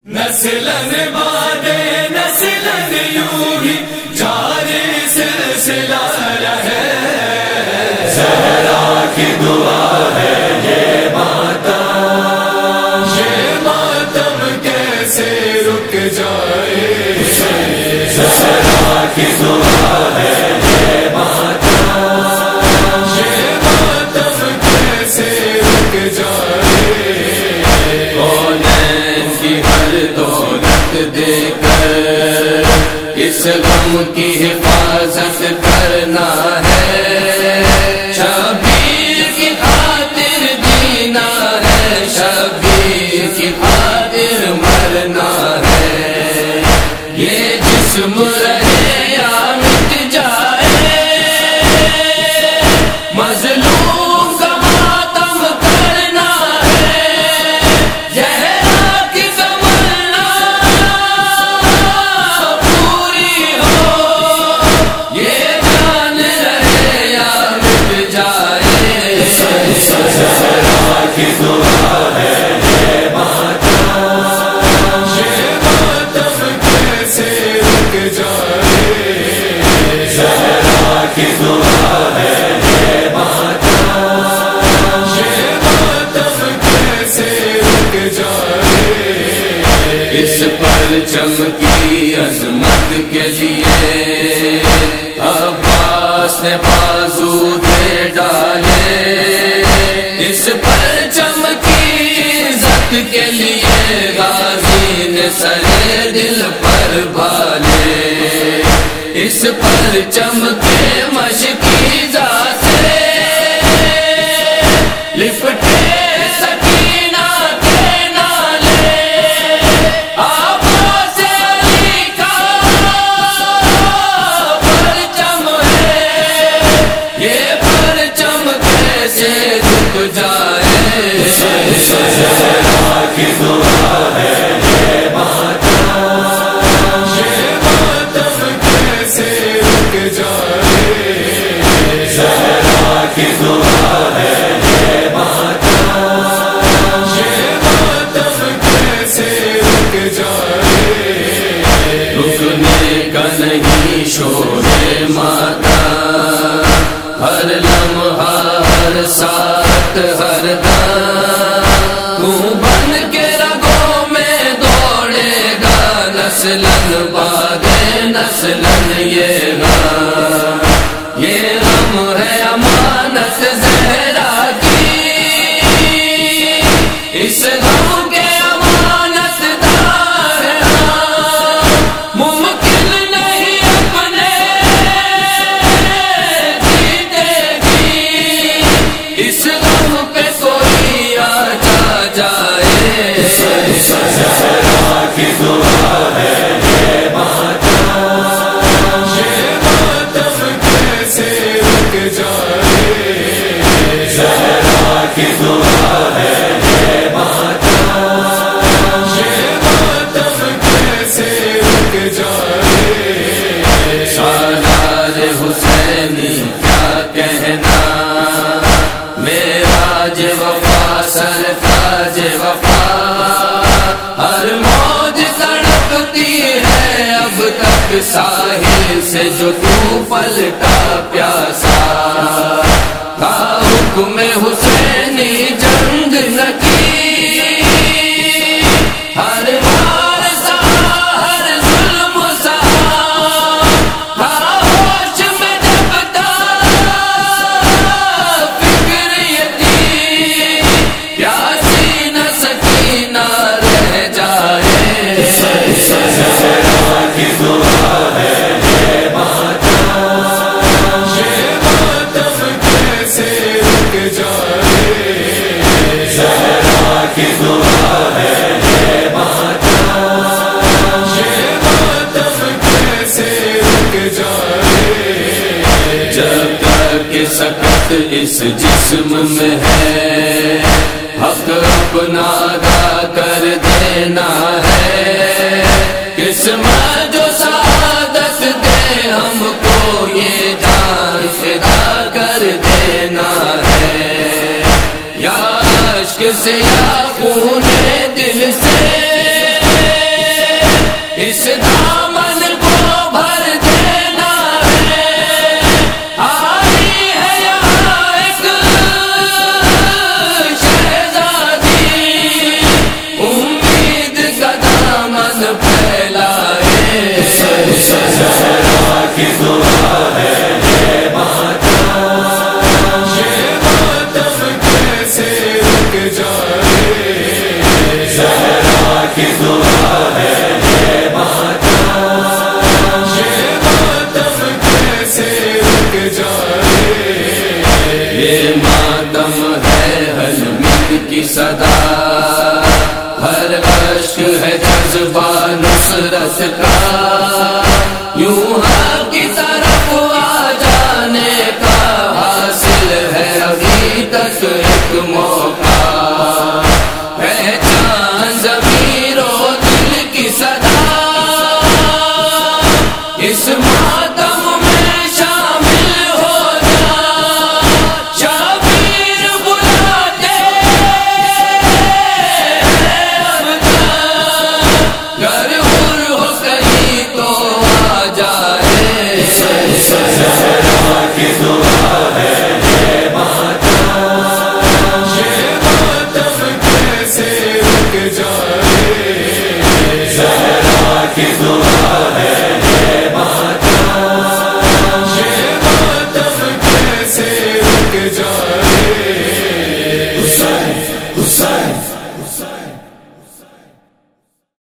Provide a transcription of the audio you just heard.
نسلن بعد نسلن یوں ہی جاری سلسلہ رہے، زہرا کی دعا ہے یہ ماتم کیسے رک جائے، زہرا کی دعا ہے یہ ماتم کیسے رک جائے، کونین کی ہر دولت دے کر اس غم کی حفاظت کرنا ہے، شبیر کی خاطر جینا ہے، شبیر کی خاطر مرنا ہے، یہ جسم رہے یا مٹ جائے، مظلوم کا ماتم کرنا ہے، زہرا کی تمنا پوری ہو، یہ جان رہے یا مٹ جائے، زہرا کی دعا ہے یہ ماتم کیسے رک جائے، زہرا کی دعا ہے یہ ماتم کیسے رک جائے، اس پرچم کی عظمت کے لیے عباس نے بازو دے ڈالے، اس پرچم کی عزت کے لیے غازی نے سر دل پر بھالے، اس پرچم کے مشکیزہ سے لپٹے سکینہ کے نالے، عباس علی کا پرچم ہے، یہ پرچم کیسے جھک جائے، زہرا کی دعا ہے یہ ماتم کیسے رک جائے، زہرا کی دعا ہے یہ ماتم کیسے رک جائے، رکنے کا نہیں شور ماتم، ہر لمحہ ہر ساتھ ہر دم تو بن کے رگوں میں دوڑے گا، نسلن بعد نسلن یہ غم ہے امانت زہرا کی، اس غم کے امانت دار ہاں، ممکن نہیں اپنے جیتے گی، اس غم پہ کوئی آ جائے، زہرا کی دعا ہے یہ ماتم کیسے رک جائے، زہرا کی دعا ہے یہ ماتم کیسے رک جائے، سالار حسینی کیا کہنا، معراج وفا سرتاج وفا، ہر موج تڑپتی ہے اب تک ساحل سے جو تو پلٹا پیاسا، کا حکم حسینی جنگ نہ کی، ہر مار سہا ہر ظلم سہا، تھا ہوش میں جب تک فکر یتیم، پیاسی نہ سکینہ رہ جائے، زہرا کی دعا ہے یہ ماتم کیسے رک جائے، زہرا کی دعا ہے یہ ماتم کیسے رک جائے، جب تک سکت اس جسم میں ہے حق اپنا ادا کر دینا ہے، قسمت جو سعادت دے ہم کو یہ جان فدا کر دینا ہے، یا عشق سے یا خون دل سے واسطہ